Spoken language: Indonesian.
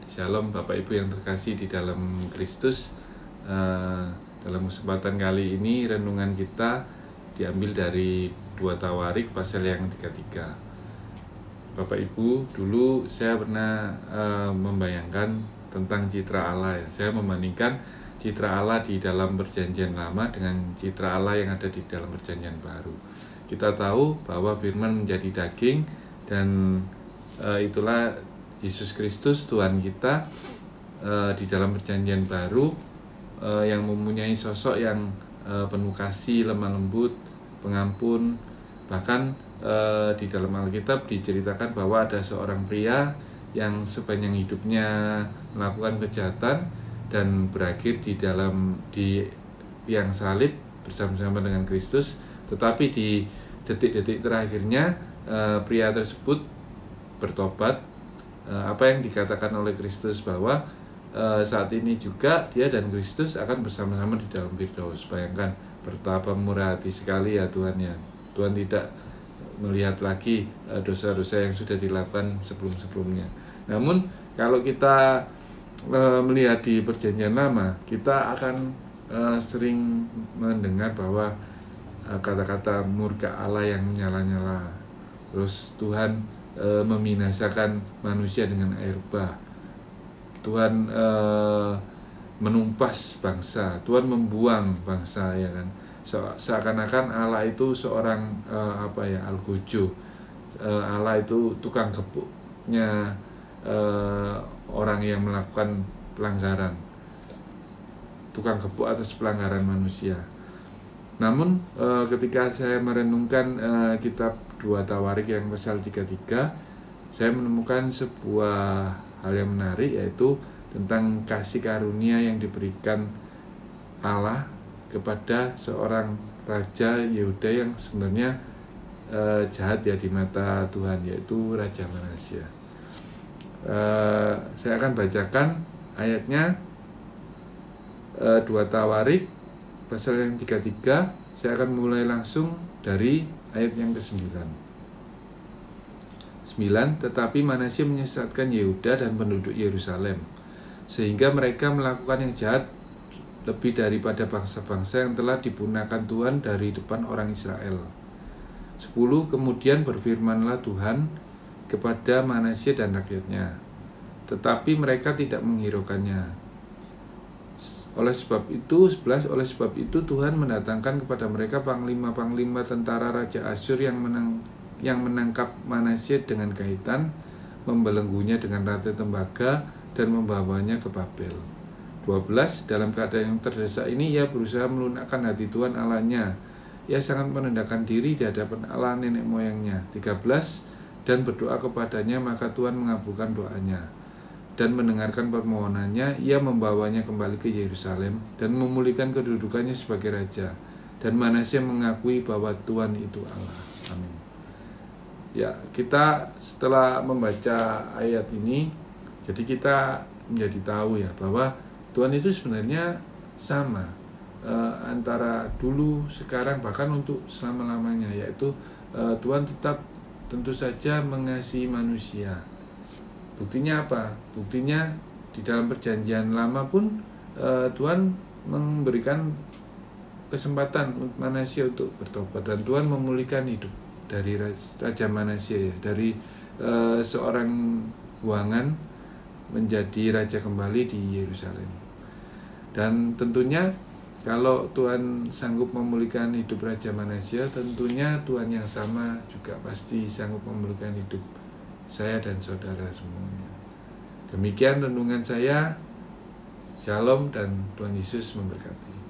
Shalom Bapak Ibu yang terkasih di dalam Kristus. Dalam kesempatan kali ini renungan kita diambil dari 2 Tawarik pasal yang 33. Bapak Ibu, dulu saya pernah membayangkan tentang citra Allah ya. Saya membandingkan citra Allah di dalam Perjanjian Lama dengan citra Allah yang ada di dalam Perjanjian Baru. Kita tahu bahwa firman menjadi daging dan itulah Yesus Kristus Tuhan kita di dalam Perjanjian Baru yang mempunyai sosok yang penuh kasih, lemah lembut, pengampun. Bahkan di dalam Alkitab diceritakan bahwa ada seorang pria yang sepanjang hidupnya melakukan kejahatan dan berakhir di tiang salib bersama-sama dengan Kristus. Tetapi di detik-detik terakhirnya pria tersebut bertobat. Apa yang dikatakan oleh Kristus bahwa saat ini juga dia dan Kristus akan bersama-sama di dalam Firdaus. Bayangkan betapa murah hati sekali ya Tuhan ya. Tuhan tidak melihat lagi dosa-dosa yang sudah dilakukan sebelum-sebelumnya. Namun kalau kita melihat di Perjanjian Lama, kita akan sering mendengar bahwa kata-kata murka Allah yang menyala-nyala. Terus Tuhan membinasakan manusia dengan air bah. Tuhan menumpas bangsa, Tuhan membuang bangsa, ya kan. Seakan-akan Allah itu seorang algojo. Allah itu tukang gepuknya orang yang melakukan pelanggaran. Tukang gepuk atas pelanggaran manusia. Namun ketika saya merenungkan kitab 2 Tawarik yang pasal 33, saya menemukan sebuah hal yang menarik, yaitu tentang kasih karunia yang diberikan Allah kepada seorang raja Yehuda yang sebenarnya jahat ya di mata Tuhan, yaitu Raja Manasya. Saya akan bacakan ayatnya 2 Tawarik pasal yang 33. Saya akan mulai langsung dari ayat yang ke-9. 9. Tetapi Manasya menyesatkan Yehuda dan penduduk Yerusalem, sehingga mereka melakukan yang jahat lebih daripada bangsa-bangsa yang telah dipunahkan Tuhan dari depan orang Israel. 10. Kemudian berfirmanlah Tuhan kepada Manasya dan rakyatnya, tetapi mereka tidak menghiraukannya. Oleh sebab itu, 11, oleh sebab itu Tuhan mendatangkan kepada mereka panglima-panglima tentara Raja Asyur yang menangkap Manasya dengan kaitan, membelenggunya dengan rantai tembaga, dan membawanya ke Babel. 12. Dalam keadaan yang terdesak ini, ia berusaha melunakkan hati Tuhan Allahnya. Ia sangat merendahkan diri di hadapan Allah nenek moyangnya. 13. Dan berdoa kepadanya, maka Tuhan mengabulkan doanya dan mendengarkan permohonannya. Ia membawanya kembali ke Yerusalem dan memulihkan kedudukannya sebagai raja. Dan Manasya mengakui bahwa Tuhan itu Allah. Amin. Ya, kita setelah membaca ayat ini, jadi kita menjadi tahu ya bahwa Tuhan itu sebenarnya sama antara dulu, sekarang, bahkan untuk selama-lamanya, yaitu Tuhan tetap tentu saja mengasihi manusia. Buktinya apa? Buktinya di dalam Perjanjian Lama pun Tuhan memberikan kesempatan untuk Manasya untuk bertobat, dan Tuhan memulihkan hidup dari Raja Manasya ya, dari seorang buangan menjadi raja kembali di Yerusalem. Dan tentunya kalau Tuhan sanggup memulihkan hidup Raja Manasya, tentunya Tuhan yang sama juga pasti sanggup memulihkan hidup saya dan saudara semuanya. Demikian renungan saya. Shalom dan Tuhan Yesus memberkati.